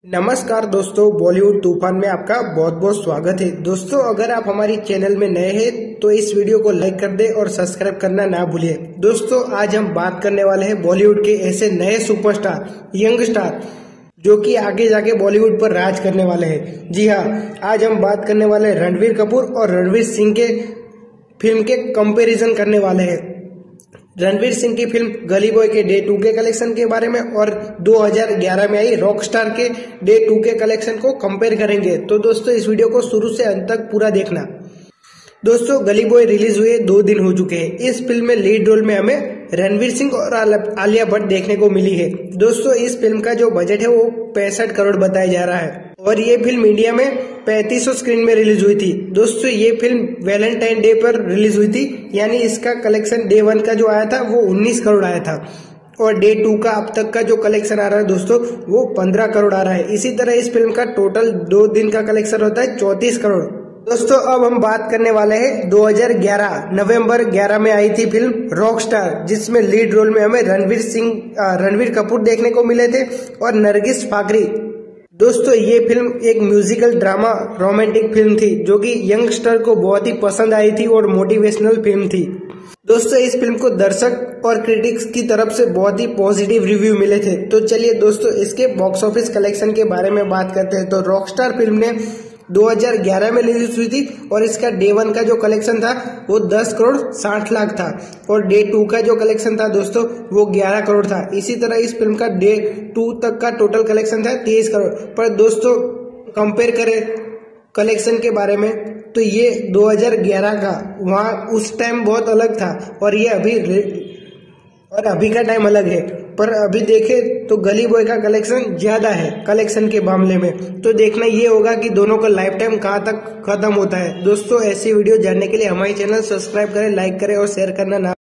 नमस्कार दोस्तों, बॉलीवुड तूफान में आपका बहुत बहुत स्वागत है। दोस्तों, अगर आप हमारी चैनल में नए हैं तो इस वीडियो को लाइक कर दें और सब्सक्राइब करना ना भूलिए। दोस्तों, आज हम बात करने वाले हैं बॉलीवुड के ऐसे नए सुपरस्टार, यंग स्टार जो कि आगे जाके बॉलीवुड पर राज करने वाले हैं। जी हाँ, आज हम बात करने वाले हैं रणवीर कपूर और रणवीर सिंह के फिल्म के कंपैरिजन करने वाले हैं। रणवीर सिंह की फिल्म गली बॉय के डे 2 के कलेक्शन के बारे में और 2011 में आई रॉकस्टार के डे 2 के कलेक्शन को कंपेयर करेंगे। तो दोस्तों, इस वीडियो को शुरू से अंत तक पूरा देखना। दोस्तों, गली बॉय रिलीज हुए 2 दिन हो चुके हैं। इस फिल्म में लीड रोल में हमें रणवीर सिंह और आलिया भट्ट देखने को मिली है। दोस्तों, इस फिल्म का जो बजट है वो 65 करोड़ बताया जा रहा है और ये फिल्म इंडिया में 3500 स्क्रीन में रिलीज हुई थी। दोस्तों, ये फिल्म वैलेंटाइन डे पर रिलीज हुई थी, यानी इसका कलेक्शन डे 1 का जो आया था वो 19 करोड़ आया था और डे 2 का अब तक का जो कलेक्शन आ रहा है दोस्तों वो 15 करोड़ आ रहा है। इसी तरह इस फिल्म का टोटल 2 दिन का कलेक्शन होता है 34 करोड़। दोस्तों, अब हम बात करने वाले हैं 2011 नवंबर 11 में आई थी फिल्म रॉकस्टार, जिसमें लीड रोल में हमें रणवीर कपूर देखने को मिले थे और नरगिस फाकरी। दोस्तों, ये फिल्म एक म्यूजिकल ड्रामा रोमांटिक फिल्म थी जो कि यंगस्टर को बहुत ही पसंद आई थी और मोटिवेशनल फिल्म थी। दोस्तों, इस फिल्म को दर्शक और क्रिटिक्स की तरफ से बहुत ही पॉजिटिव रिव्यू मिले थे। तो चलिए दोस्तों, इसके बॉक्स ऑफिस कलेक्शन के बारे में बात करते हैं। तो रॉकस्टार फिल्म ने 2011 में रिलीज हुई थी और इसका डे 1 का जो कलेक्शन था वो 10 करोड़ 60 लाख था और डे 2 का जो कलेक्शन था दोस्तों वो 11 करोड़ था। इसी तरह इस फिल्म का डे 2 तक का टोटल कलेक्शन था 23 करोड़। पर दोस्तों, कंपेयर करें कलेक्शन के बारे में तो ये 2011 का वहाँ उस टाइम बहुत अलग था और ये अभी का टाइम अलग है। पर अभी देखें तो गली बॉय का कलेक्शन ज्यादा है कलेक्शन के मामले में। तो देखना ये होगा कि दोनों का लाइफ टाइम कहाँ तक खत्म होता है। दोस्तों, ऐसी वीडियो जानने के लिए हमारे चैनल सब्सक्राइब करें, लाइक करें और शेयर करना ना